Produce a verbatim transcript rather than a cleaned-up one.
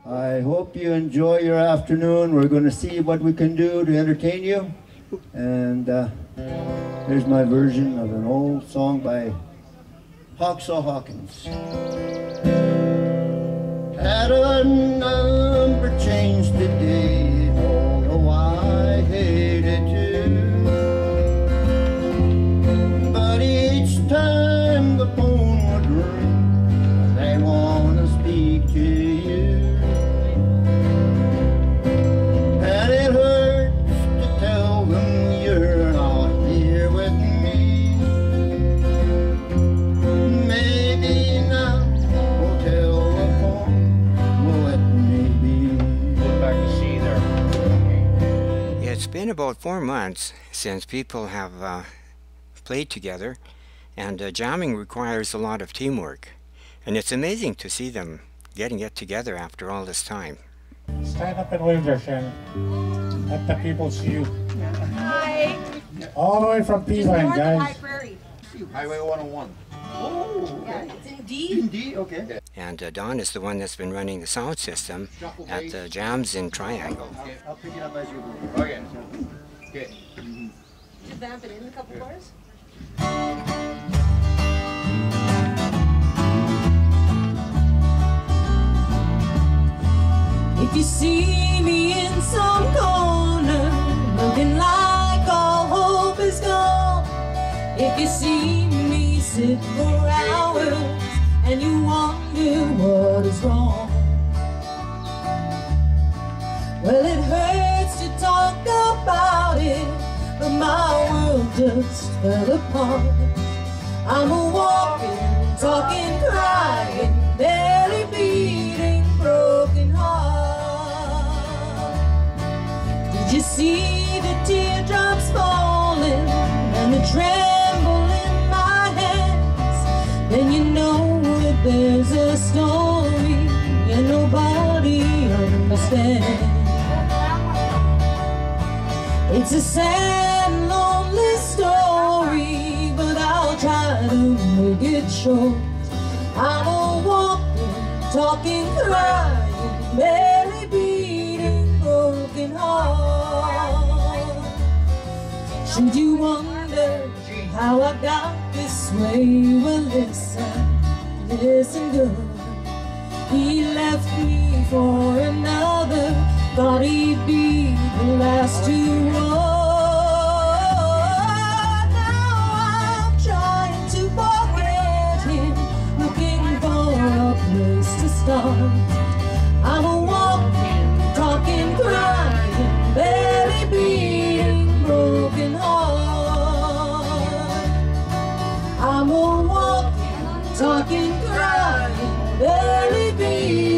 I hope you enjoy your afternoon. We're going to see what we can do to entertain you. And uh, here's my version of an old song by Hawksaw Hawkins. Had a number changed today, although I hated to. But each time the phone would ring, they want to speak to you. And it hurts to tell them you're not here with me. Maybe not we'll telephone, will let me be. Go back to sea there. It's been about four months since people have uh, played together, and uh, jamming requires a lot of teamwork. And it's amazing to see them getting it together after all this time. Stand up and wave there, Shannon. Let the people see you. Hi. All the way from Peavine, North of High guys. Prairie. Highway one oh one. Oh, Yeah, okay. it's in D. Indeed, okay. And uh, Don is the one that's been running the sound system at the jams in Triangle. I'll, I'll pick it up as you go. Okay. Okay. Just vamp it in a couple bars. If you see me in some corner, looking like all hope is gone. If you see me sit for hours and you wonder what is wrong. Well, it hurts to talk about it, but my world just fell apart. I'm a walking, talking, crying, barely beating, broken heart. Did you see the teardrops falling and the tremble in my hands? Then you know that there's a story and nobody understands. It's a sad, lonely story, but I'll try to make it short. I'm a walking, talking, crying, barely beating, broken heart. Should you wonder how I got this way? Well, listen, listen good. He left me for another, thought he'd be the last to run. Now I'm trying to forget him, looking for a place to start. I'm a walking, talking, crying, barely beating, broken heart. I'm a walking, talking, crying, barely beating.